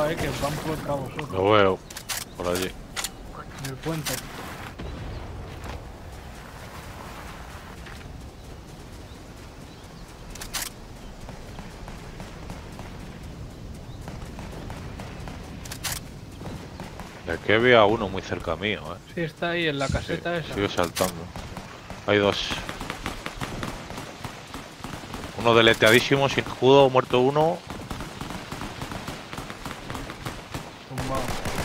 arriba, que van por cabo vosotros. Lo veo. Por allí. En el puente. De aquí había uno muy cerca mío, Sí, está ahí en la caseta Sí, esa. sigue saltando. Hay dos. Uno deleteadísimo, sin escudo, muerto uno. Tumbado.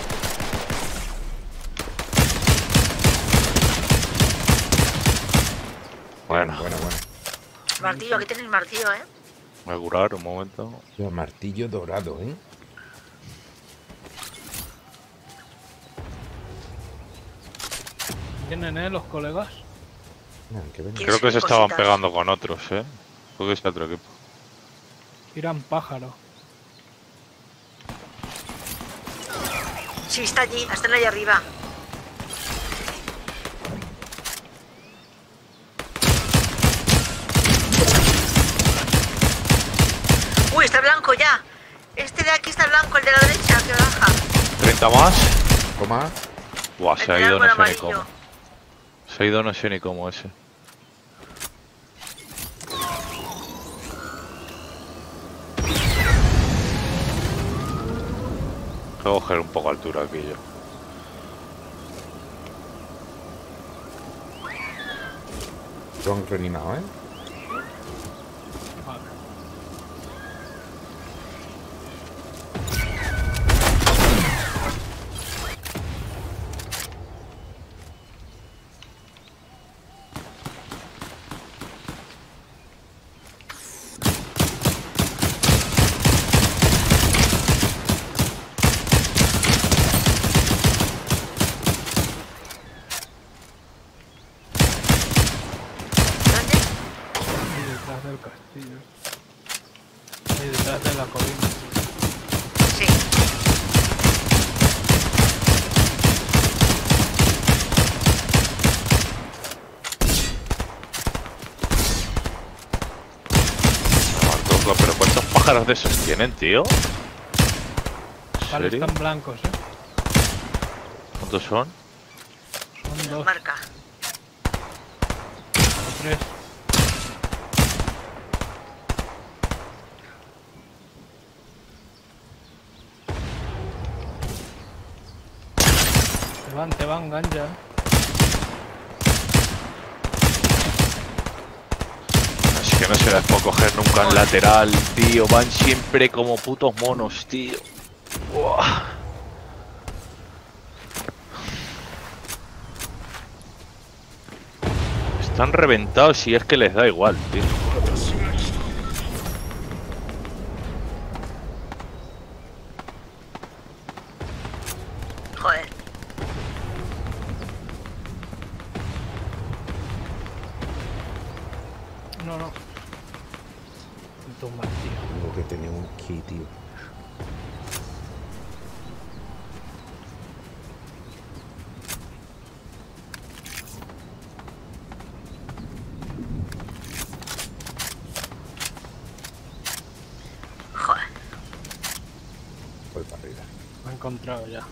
Bueno, Bueno. Martillo, aquí tenéis martillo, ¿eh? voy a curar un momento. Yo, martillo dorado, ¿eh? ¿Vienen, los colegas? Que ven. ¿Qué? Creo que se estaban Cositas. pegando con otros, Creo que es otro equipo. Tiran pájaro. Sí, está allí, están allá arriba. Uy, está blanco ya. Este de aquí está blanco, el de la derecha, que baja. 30 más. Toma. Buah, El se ha de ido, árbol no sé ni amarillo. cómo. Se ha ido, no sé ni cómo ese. Voy a coger un poco altura aquí yo. Lo han reanimado, ¿eh? Vale. ¿Dónde? Ahí detrás del castillo. Ahí detrás de la colina. Sí. Marco, pero ¿cuántos pájaros de esos tienen, tío? ¿En Vale, serio? están blancos, ¿Cuántos son? Son dos Marca. o tres. Te van, ganja. Es que no se las puedo coger nunca en lateral, tío. Van siempre como putos monos, tío. Buah. Están reventados y es que les da igual, tío. Joder. No. Tu martillo. Tengo que tener un key, tío. Joder. Voy para arriba. Lo he encontrado ya.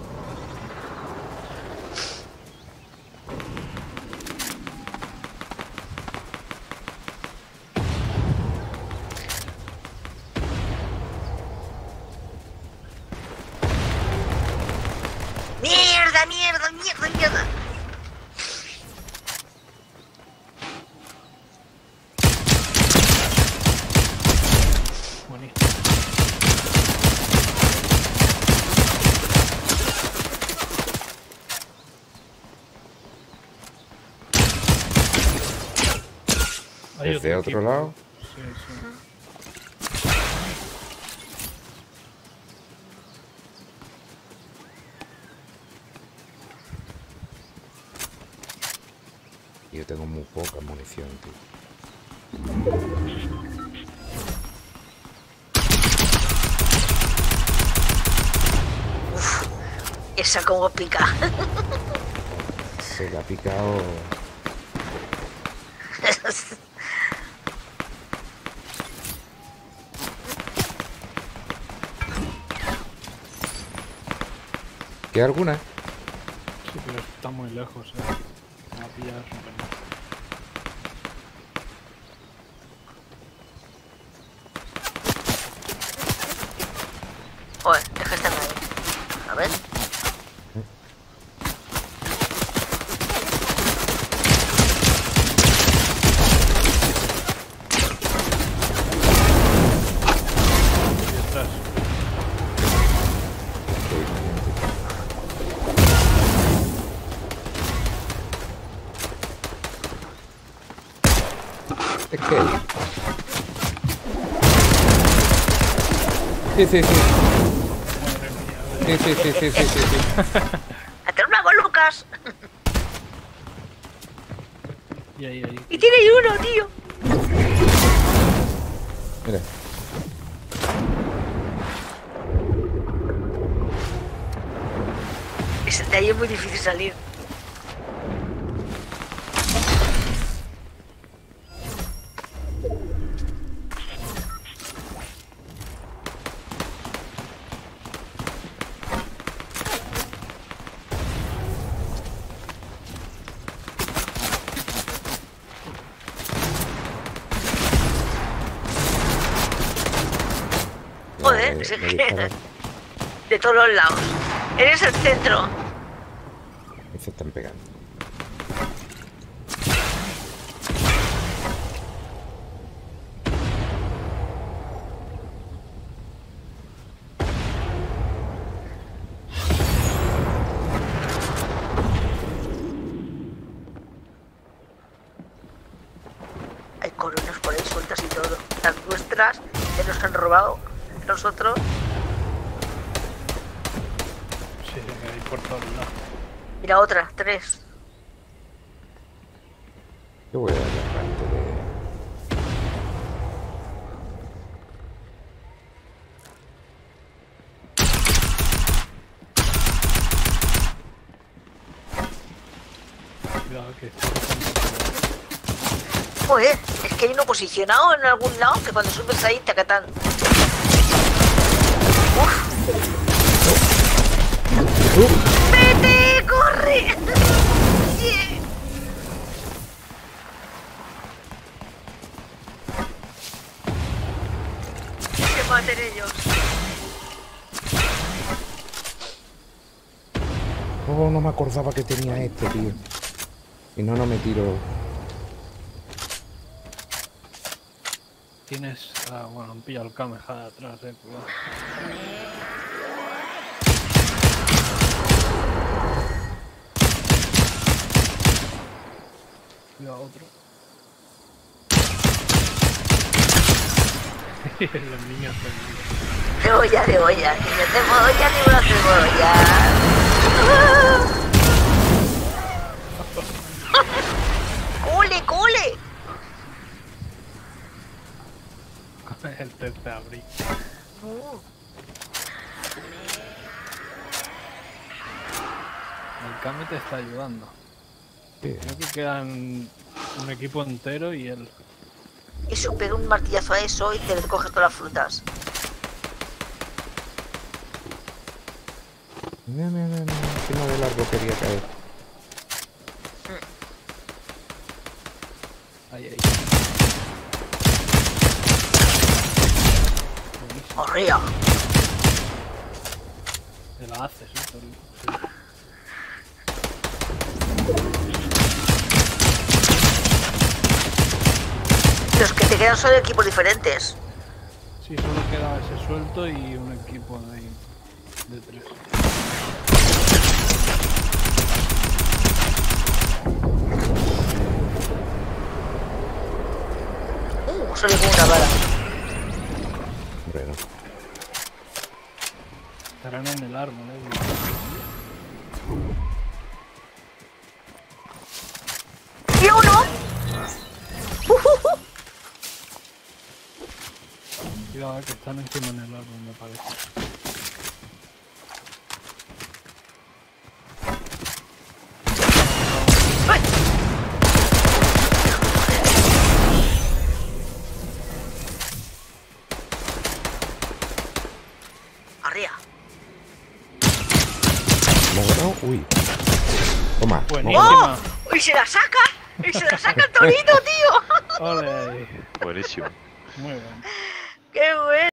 Mierda. Buenísimo. Hay Desde otro lado. Sí. Yo tengo muy poca munición, tío. Esa como pica. Se le ha picado. ¿Hay alguna? Sí, pero está muy lejos, Me va a pillar súper mal. Joder, deja de estar ahí. A ver. Ahí detrás. Es que... Sí, sí, sí. Sí, sí, sí, sí, sí, sí, sí. ¡Hacer una con Lucas! Y ahí. ¡Y tiene uno, tío! Mira. De ahí es muy difícil salir. Joder, es me que disparan. de todos los lados. Eres el centro. Y se están pegando. Hay coronas por ahí sueltas y todo. Las nuestras que nos han robado. Nosotros. Sí, ahí por todos lados. Mira otra, 3. Yo voy a dar la parte de... Cuidado que Joder, es que hay uno posicionado en algún lado que cuando subes ahí te acatan. ¡Vete! ¡Corre! Yeah. Que maten ellos. Oh, no me acordaba que tenía este, tío. Y no me tiro... tienes... Ah, bueno, han pillado el Kameha de atrás, cuidado. Cuidado otro. Los niños felices. Cebolla, cebolla. Ni una cebolla, ni una cebolla. ¡Cule, cule! El tercer abril. El Kame te está ayudando. Sí. Creo que quedan un equipo entero y él. Eso, pega un martillazo a eso y te coges todas las frutas. No, encima del árbol quería caer. Ahí. Buenísimo. ¡Corría! Te la haces, sí. Los que te quedan son equipos diferentes. Sí, solo queda ese suelto y un equipo de 3. Solo con una bala. Hombre, no. Estarán en el árbol, ¡Y uno! Cuidado, que están encima en el árbol, me parece. ¡Ay! Arriba. ¿Hemos ganado? Uy. Toma. Buenísima. ¡Oh! ¡Y se la saca! ¡Y se la saca el Torito, tío! Ole. Buenísimo. Muy bien. ¡Qué bueno!